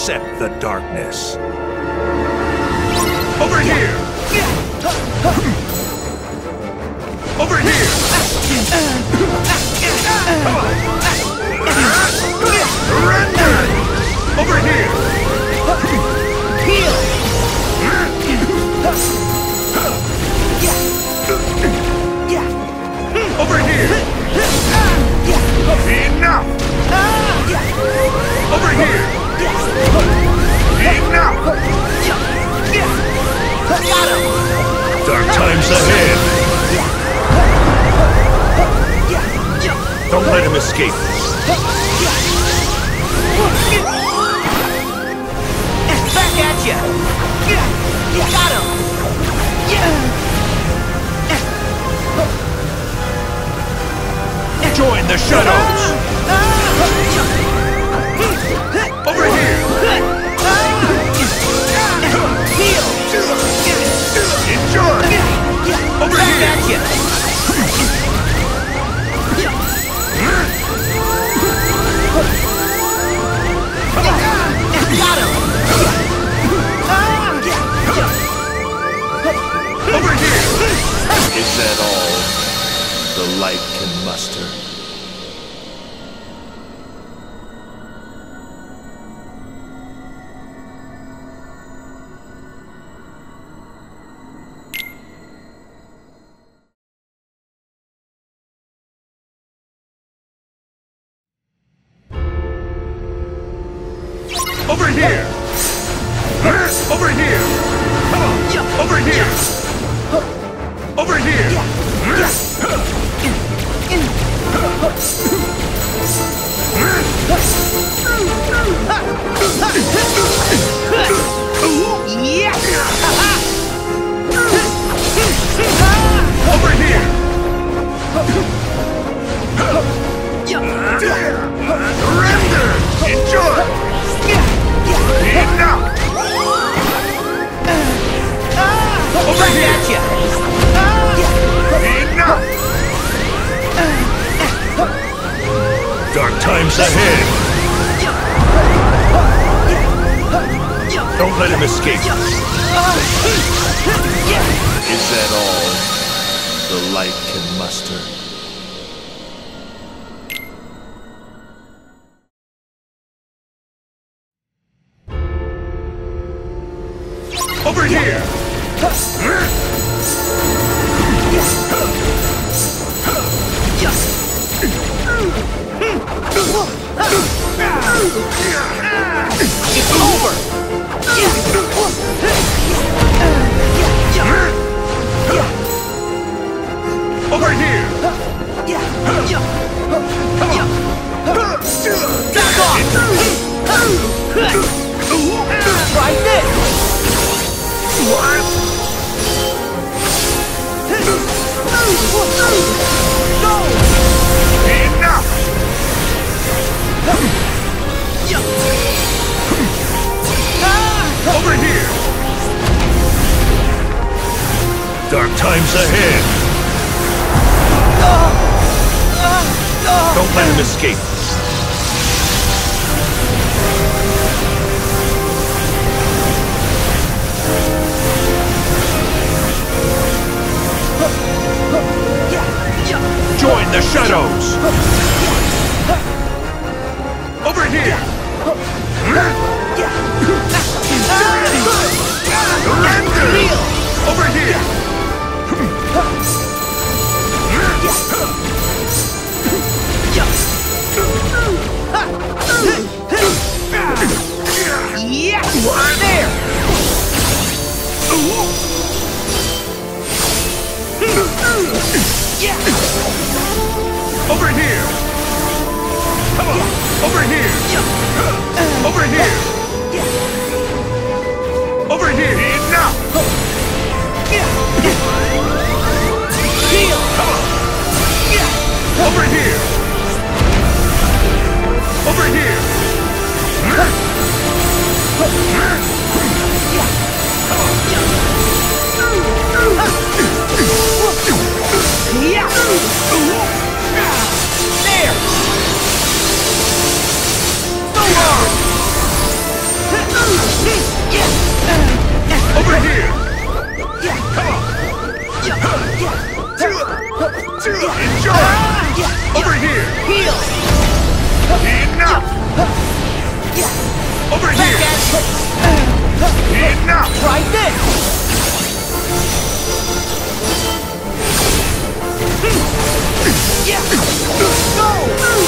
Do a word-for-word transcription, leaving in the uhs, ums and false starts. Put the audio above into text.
accept the darkness. Over here! Over here! Surrender! Over here! Heal! Over here! Enough! Over here! Enough! Got him! Dark times ahead! Don't let him escape! Back at you! Got him! Join the shadows! Over here! Heal! Enjoy! Over Back here! at you! Got him! Over here! Is that all the light can muster? Over here! Over here! Over here! Over here! Over here! Surrender! Enjoy! Enough! Over here! Enough! Dark times ahead! Don't let him escape! Is that all the light can muster? Over here! It's over! Over here! Back off! Try this! What? Go! Enough! Over here! Dark times ahead! Don't let him escape! Join the shadows! Over here! Surrender! Over here! Yeah! There! Over here! Over here! Over here! Over here! Enough! Heal! Over here! Over here! There! So long! Heal! Enough! Over Back here! at Enough! Try this! Yeah! Go!